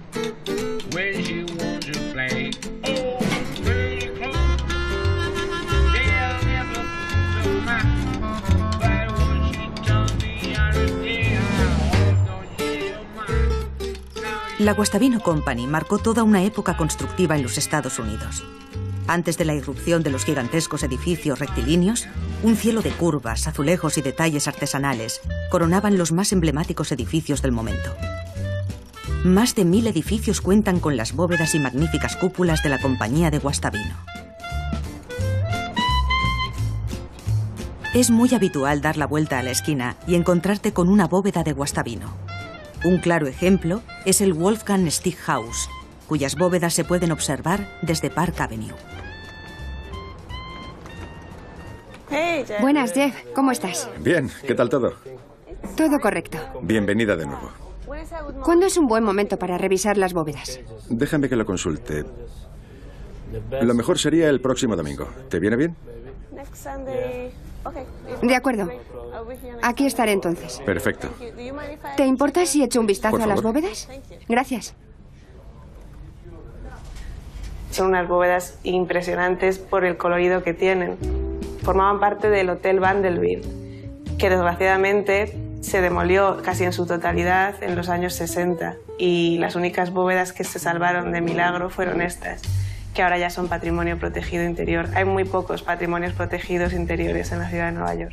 La Guastavino Company marcó toda una época constructiva en los Estados Unidos. Antes de la irrupción de los gigantescos edificios rectilíneos, un cielo de curvas, azulejos y detalles artesanales coronaban los más emblemáticos edificios del momento. Más de mil edificios cuentan con las bóvedas y magníficas cúpulas de la compañía de Guastavino. Es muy habitual dar la vuelta a la esquina y encontrarte con una bóveda de Guastavino. Un claro ejemplo es el Wolfgang Stieg House, cuyas bóvedas se pueden observar desde Park Avenue. Hey, Jeff. Buenas, Jeff. ¿Cómo estás? Bien, ¿qué tal todo? Todo correcto. Bienvenida de nuevo. ¿Cuándo es un buen momento para revisar las bóvedas? Déjame que lo consulte. Lo mejor sería el próximo domingo. ¿Te viene bien? De acuerdo. Aquí estaré entonces. Perfecto. ¿Te importa si echo un vistazo Por a las favor. bóvedas? Gracias. Son unas bóvedas impresionantes por el colorido que tienen. Formaban parte del Hotel Vanderbilt, que desgraciadamente se demolió casi en su totalidad en los años sesenta. Y las únicas bóvedas que se salvaron de milagro fueron estas, que ahora ya son patrimonio protegido interior. Hay muy pocos patrimonios protegidos interiores en la ciudad de Nueva York.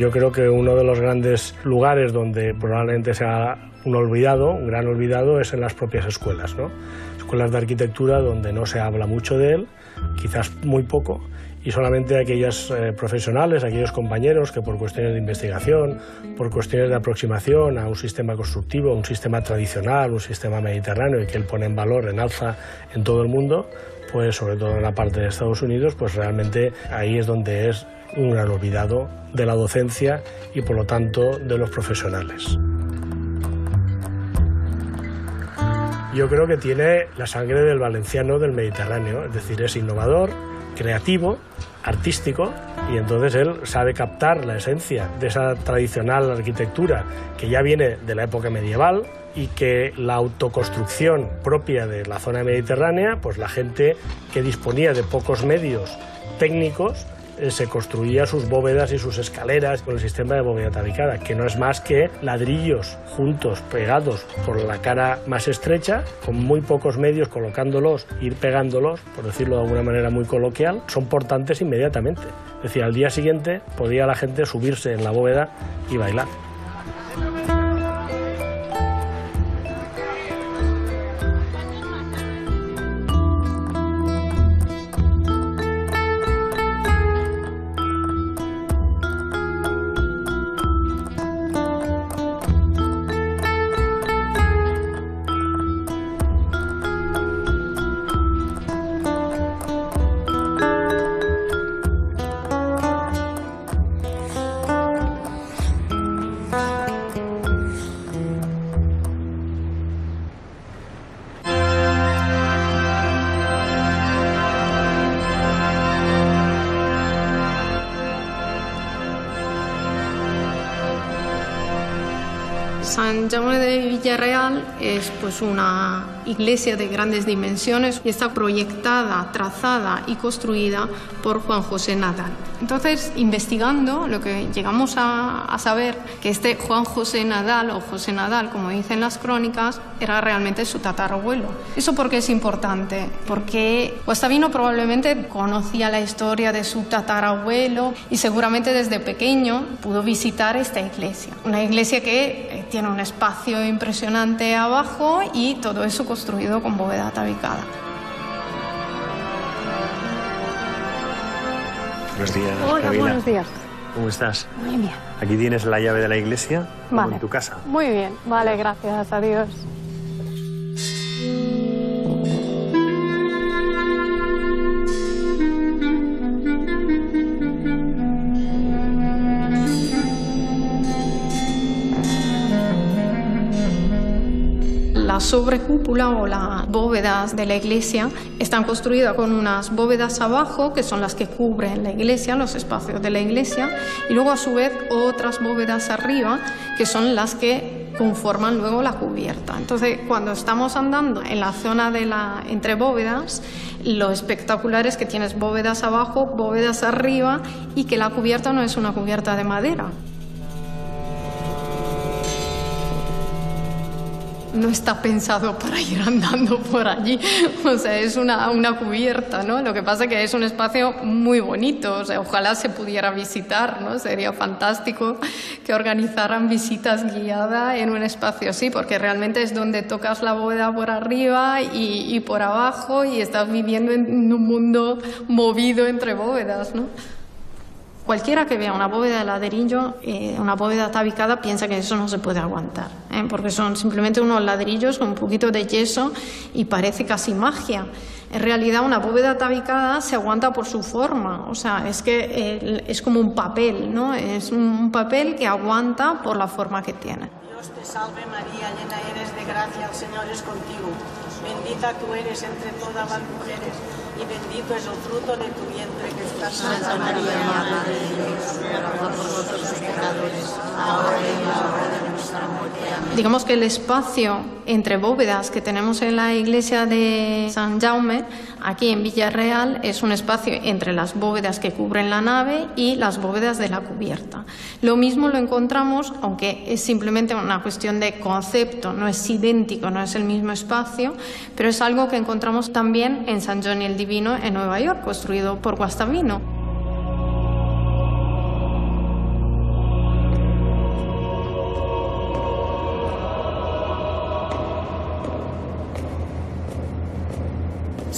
Yo creo que uno de los grandes lugares donde probablemente sea un olvidado, un gran olvidado, es en las propias escuelas, ¿no? Escuelas de arquitectura donde no se habla mucho de él, quizás muy poco, y solamente aquellos eh, profesionales, aquellos compañeros que por cuestiones de investigación, por cuestiones de aproximación a un sistema constructivo, un sistema tradicional, un sistema mediterráneo y que él pone en valor, en alza en todo el mundo, pues sobre todo en la parte de Estados Unidos, pues realmente ahí es donde es un gran olvidado de la docencia y por lo tanto de los profesionales. Yo creo que tiene la sangre del valenciano del Mediterráneo, es decir, es innovador, creativo, artístico, y entonces él sabe captar la esencia de esa tradicional arquitectura que ya viene de la época medieval y que la autoconstrucción propia de la zona mediterránea, pues la gente que disponía de pocos medios técnicos se construía sus bóvedas y sus escaleras con el sistema de bóveda tabicada, que no es más que ladrillos juntos, pegados por la cara más estrecha, con muy pocos medios colocándolos, ir pegándolos, por decirlo de alguna manera muy coloquial, son portantes inmediatamente. Es decir, al día siguiente podía la gente subirse en la bóveda y bailar. San Jaume de Villarreal es pues una iglesia de grandes dimensiones y está proyectada, trazada y construida por Juan José Nadal. Entonces, investigando, lo que llegamos a, a saber que este Juan José Nadal, o José Nadal, como dicen las crónicas, era realmente su tatarabuelo. ¿Eso por qué es importante? Porque Guastavino probablemente conocía la historia de su tatarabuelo y seguramente desde pequeño pudo visitar esta iglesia. Una iglesia que eh, tiene un espacio impresionante abajo y todo eso construido con bóveda tabicada. Buenos días, Hola, Gabriela. buenos días. ¿Cómo estás? Muy bien. Aquí tienes la llave de la iglesia, como Vale. en tu casa. Muy bien, vale, gracias, adiós. La sobrecúpula o las bóvedas de la iglesia están construidas con unas bóvedas abajo, que son las que cubren la iglesia, los espacios de la iglesia, y luego a su vez otras bóvedas arriba, que son las que conforman luego la cubierta. Entonces, cuando estamos andando en la zona de la entre bóvedas, lo espectacular es que tienes bóvedas abajo, bóvedas arriba, y que la cubierta no es una cubierta de madera. No está pensado para ir andando por allí, o sea, es una, una cubierta, ¿no? Lo que pasa es que es un espacio muy bonito, o sea, ojalá se pudiera visitar, ¿no? Sería fantástico que organizaran visitas guiadas en un espacio así, porque realmente es donde tocas la bóveda por arriba y, y por abajo y estás viviendo en un mundo movido entre bóvedas, ¿no? Cualquiera que vea una bóveda de ladrillo, eh, una bóveda tabicada, piensa que eso no se puede aguantar, ¿eh? Porque son simplemente unos ladrillos con un poquito de yeso y parece casi magia. En realidad, una bóveda tabicada se aguanta por su forma, o sea, es que eh, es como un papel, ¿no? Es un papel que aguanta por la forma que tiene. Dios te salve María, llena eres de gracia, el Señor es contigo. Bendita tú eres entre todas las mujeres y bendito es el fruto de tu vientre, Jesús. Santa María, Madre de Dios, ruega por nosotros los pecadores, ahora y en la hora de nuestra muerte. Amén. Digamos que el espacio entre bóvedas que tenemos en la iglesia de San Jaume, aquí en Villarreal, es un espacio entre las bóvedas que cubren la nave y las bóvedas de la cubierta. Lo mismo lo encontramos, aunque es simplemente una cuestión de concepto, no es idéntico, no es el mismo espacio, pero es algo que encontramos también en San John el Divino en Nueva York, construido por Guastavino.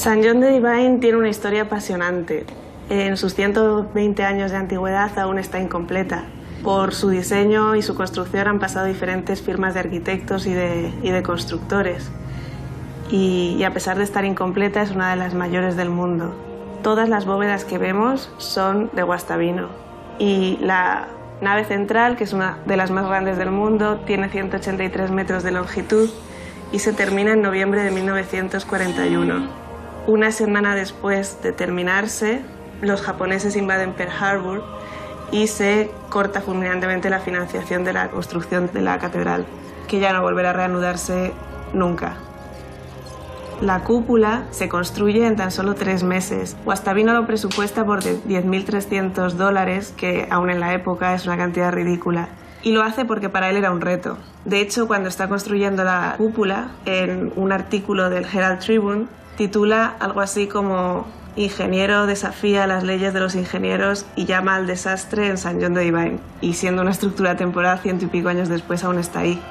Saint John de Divine tiene una historia apasionante. En sus ciento veinte años de antigüedad aún está incompleta. Por su diseño y su construcción han pasado diferentes firmas de arquitectos y de, y de constructores. Y, y a pesar de estar incompleta, es una de las mayores del mundo. Todas las bóvedas que vemos son de Guastavino. Y la nave central, que es una de las más grandes del mundo, tiene ciento ochenta y tres metros de longitud y se termina en noviembre de mil novecientos cuarenta y uno. Una semana después de terminarse, los japoneses invaden Pearl Harbor y se corta fulminantemente la financiación de la construcción de la catedral, que ya no volverá a reanudarse nunca. La cúpula se construye en tan solo tres meses. Guastavino lo presupuesta por diez mil trescientos dólares, que aún en la época es una cantidad ridícula. Y lo hace porque para él era un reto. De hecho, cuando está construyendo la cúpula, en un artículo del Herald Tribune, titula algo así como "Ingeniero desafía las leyes de los ingenieros y llama al desastre en Saint John de Divine". Y siendo una estructura temporal, ciento y pico años después aún está ahí.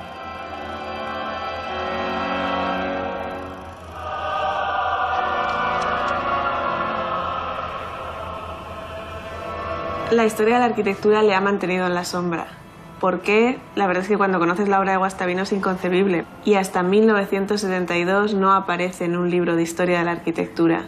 La historia de la arquitectura le ha mantenido en la sombra. ¿Por qué? La verdad es que cuando conoces la obra de Guastavino es inconcebible. Y hasta mil novecientos setenta y dos no aparece en un libro de historia de la arquitectura.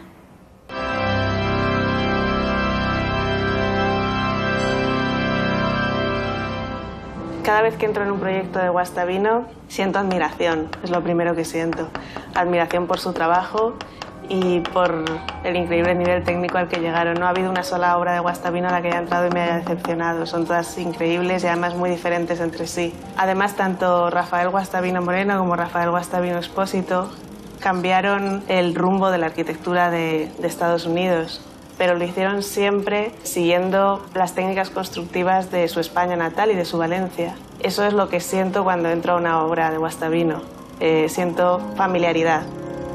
Cada vez que entro en un proyecto de Guastavino siento admiración, es lo primero que siento. Admiración por su trabajo y por el increíble nivel técnico al que llegaron. No ha habido una sola obra de Guastavino a la que haya entrado y me haya decepcionado. Son todas increíbles y además muy diferentes entre sí. Además, tanto Rafael Guastavino Moreno como Rafael Guastavino Expósito cambiaron el rumbo de la arquitectura de, de Estados Unidos, pero lo hicieron siempre siguiendo las técnicas constructivas de su España natal y de su Valencia. Eso es lo que siento cuando entro a una obra de Guastavino. Eh, siento familiaridad.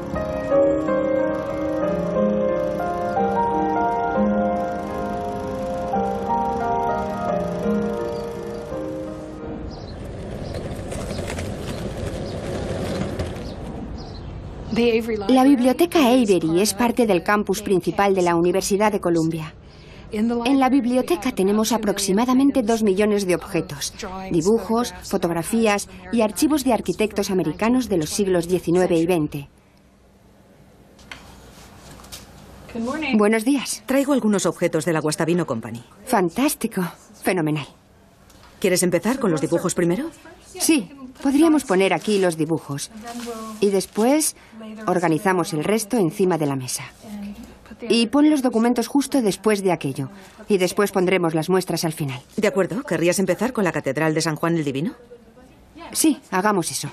La biblioteca Avery es parte del campus principal de la Universidad de Columbia. En la biblioteca tenemos aproximadamente dos millones de objetos, dibujos, fotografías y archivos de arquitectos americanos de los siglos diecinueve y veinte. Buenos días. Traigo algunos objetos de la Guastavino Company. Fantástico. Fenomenal. ¿Quieres empezar con los dibujos primero? Sí, podríamos poner aquí los dibujos. Y después organizamos el resto encima de la mesa. Y pon los documentos justo después de aquello. Y después pondremos las muestras al final. De acuerdo. ¿Querrías empezar con la Catedral de San Juan el Divino? Sí, hagamos eso.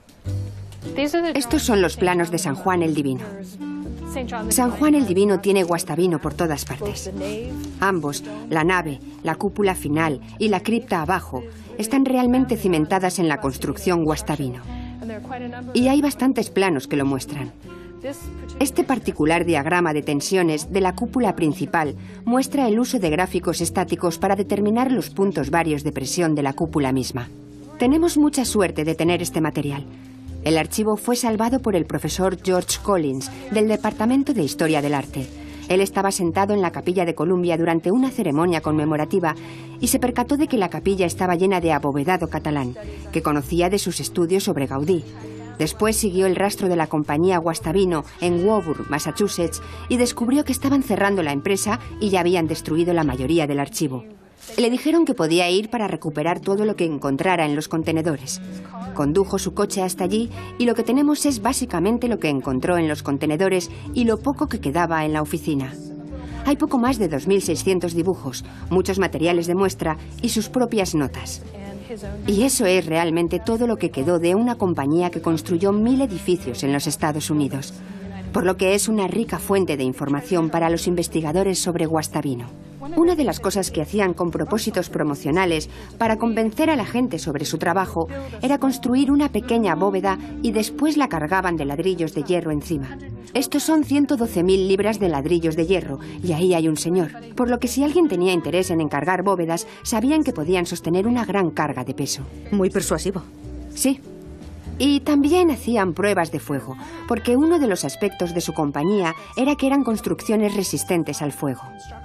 Estos son los planos de San Juan el Divino. San Juan el Divino tiene Guastavino por todas partes. Ambos, la nave, la cúpula final y la cripta abajo, están realmente cimentadas en la construcción Guastavino. Y hay bastantes planos que lo muestran. Este particular diagrama de tensiones de la cúpula principal muestra el uso de gráficos estáticos para determinar los puntos varios de presión de la cúpula misma. Tenemos mucha suerte de tener este material. El archivo fue salvado por el profesor George Collins, del Departamento de Historia del Arte. Él estaba sentado en la capilla de Columbia durante una ceremonia conmemorativa y se percató de que la capilla estaba llena de abovedado catalán, que conocía de sus estudios sobre Gaudí. Después siguió el rastro de la compañía Guastavino en Woburn, Massachusetts, y descubrió que estaban cerrando la empresa y ya habían destruido la mayoría del archivo. Le dijeron que podía ir para recuperar todo lo que encontrara en los contenedores. Condujo su coche hasta allí y lo que tenemos es básicamente lo que encontró en los contenedores y lo poco que quedaba en la oficina. Hay poco más de dos mil seiscientos dibujos, muchos materiales de muestra y sus propias notas. Y eso es realmente todo lo que quedó de una compañía que construyó mil edificios en los Estados Unidos, por lo que es una rica fuente de información para los investigadores sobre Guastavino. Una de las cosas que hacían con propósitos promocionales para convencer a la gente sobre su trabajo era construir una pequeña bóveda y después la cargaban de ladrillos de hierro encima. Estos son ciento doce mil libras de ladrillos de hierro y ahí hay un señor, por lo que si alguien tenía interés en encargar bóvedas, sabían que podían sostener una gran carga de peso. Muy persuasivo. Sí. Y también hacían pruebas de fuego, porque uno de los aspectos de su compañía era que eran construcciones resistentes al fuego.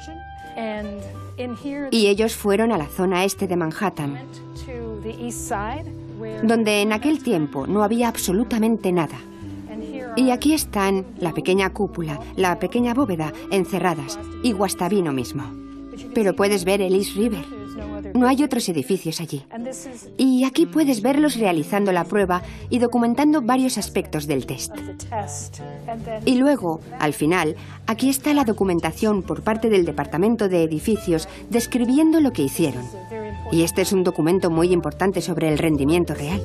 Y ellos fueron a la zona este de Manhattan, donde en aquel tiempo no había absolutamente nada. Y aquí están la pequeña cúpula, la pequeña bóveda encerradas y Guastavino mismo. Pero puedes ver el East River. No hay otros edificios allí. Y aquí puedes verlos realizando la prueba y documentando varios aspectos del test. Y luego, al final, aquí está la documentación por parte del Departamento de Edificios describiendo lo que hicieron. Y este es un documento muy importante sobre el rendimiento real.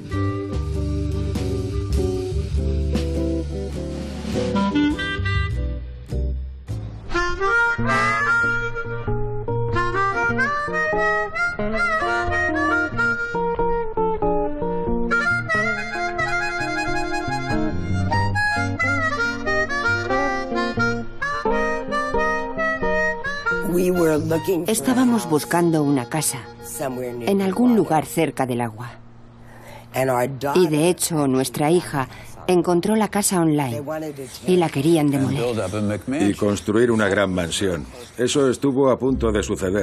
Estábamos buscando una casa en algún lugar cerca del agua. Y de hecho, nuestra hija encontró la casa online y la querían demoler. Y construir una gran mansión. Eso estuvo a punto de suceder.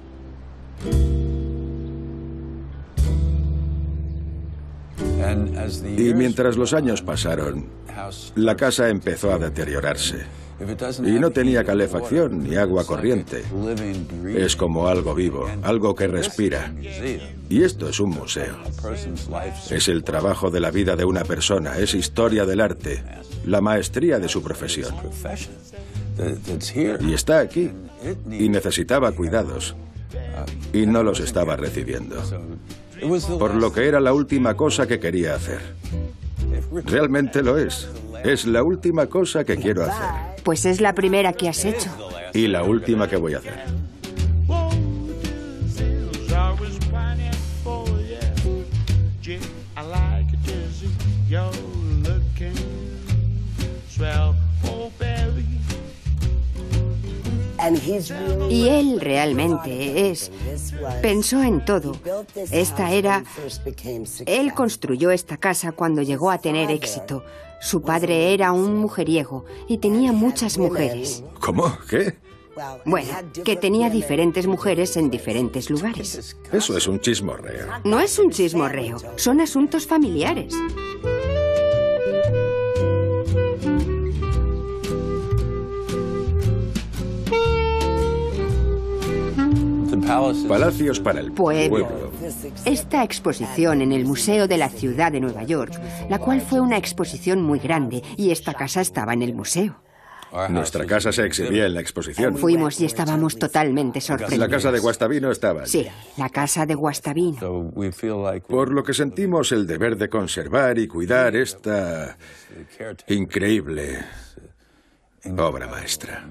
Y mientras los años pasaron, la casa empezó a deteriorarse. Y no tenía calefacción ni agua corriente. Es como algo vivo, algo que respira. Y esto es un museo. Es el trabajo de la vida de una persona, es historia del arte, la maestría de su profesión. Y está aquí. Y necesitaba cuidados. Y no los estaba recibiendo. Por lo que era la última cosa que quería hacer. Realmente lo es. Es la última cosa que quiero hacer. Pues es la primera que has hecho. Y la última que voy a hacer. Y él realmente es... Pensó en todo. Esta era... Él construyó esta casa cuando llegó a tener éxito. Su padre era un mujeriego y tenía muchas mujeres. ¿Cómo? ¿Qué? Bueno, que tenía diferentes mujeres en diferentes lugares. Eso es un chismorreo. No es un chismorreo, son asuntos familiares. Palacios para el pueblo. pueblo. Esta exposición en el Museo de la Ciudad de Nueva York, la cual fue una exposición muy grande, y esta casa estaba en el museo. Nuestra casa se exhibía en la exposición. Fuimos y estábamos totalmente sorprendidos. La casa de Guastavino estaba allí. Sí, la casa de Guastavino. Por lo que sentimos el deber de conservar y cuidar esta increíble obra maestra.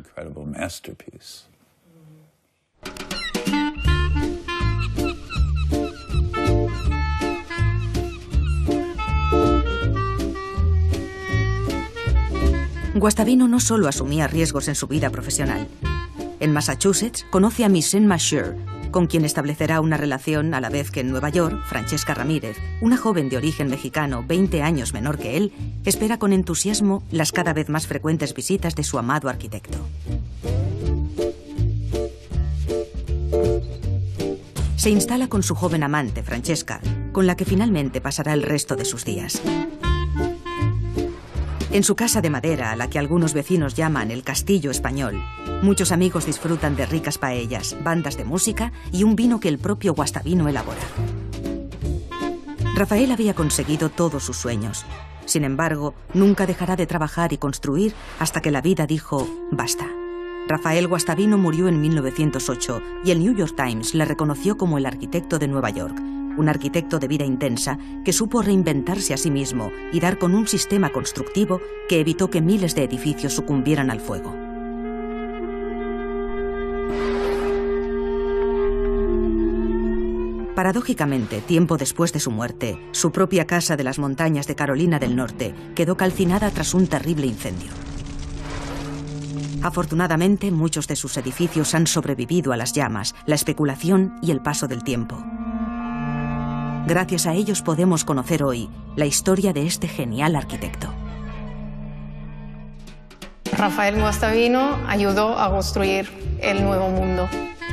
Guastavino no solo asumía riesgos en su vida profesional. En Massachusetts conoce a Miss Emma Sher, con quien establecerá una relación a la vez que en Nueva York, Francesca Ramírez, una joven de origen mexicano, veinte años menor que él, espera con entusiasmo las cada vez más frecuentes visitas de su amado arquitecto. Se instala con su joven amante, Francesca, con la que finalmente pasará el resto de sus días. En su casa de madera, a la que algunos vecinos llaman el Castillo Español, muchos amigos disfrutan de ricas paellas, bandas de música y un vino que el propio Guastavino elabora. Rafael había conseguido todos sus sueños. Sin embargo, nunca dejará de trabajar y construir hasta que la vida dijo basta. Rafael Guastavino murió en mil novecientos ocho y el New York Times le reconoció como el arquitecto de Nueva York, un arquitecto de vida intensa que supo reinventarse a sí mismo y dar con un sistema constructivo que evitó que miles de edificios sucumbieran al fuego. Paradójicamente, tiempo después de su muerte, su propia casa de las montañas de Carolina del Norte quedó calcinada tras un terrible incendio. Afortunadamente, muchos de sus edificios han sobrevivido a las llamas, la especulación y el paso del tiempo. Gracias a ellos podemos conocer hoy la historia de este genial arquitecto. Rafael Guastavino ayudó a construir el nuevo mundo.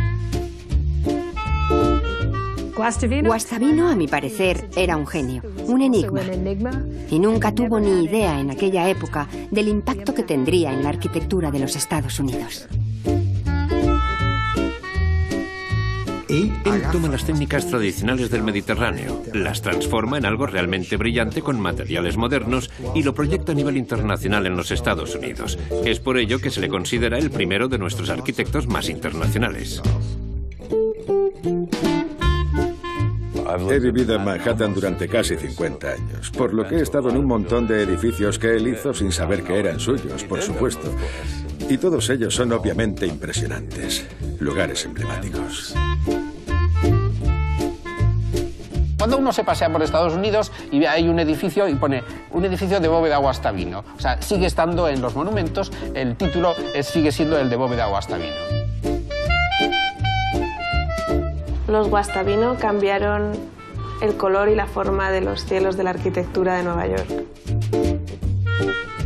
Guastavino, a mi parecer, era un genio, un enigma, y nunca tuvo ni idea en aquella época del impacto que tendría en la arquitectura de los Estados Unidos. Él toma las técnicas tradicionales del Mediterráneo, las transforma en algo realmente brillante con materiales modernos y lo proyecta a nivel internacional en los Estados Unidos. Es por ello que se le considera el primero de nuestros arquitectos más internacionales. He vivido en Manhattan durante casi cincuenta años, por lo que he estado en un montón de edificios que él hizo sin saber que eran suyos, por supuesto. Y todos ellos son obviamente impresionantes, lugares emblemáticos. Cuando uno se pasea por Estados Unidos y ve ahí un edificio y pone un edificio de bóveda Guastavino, o sea, sigue estando en los monumentos, el título es, sigue siendo el de bóveda Guastavino. Los Guastavino cambiaron el color y la forma de los cielos de la arquitectura de Nueva York.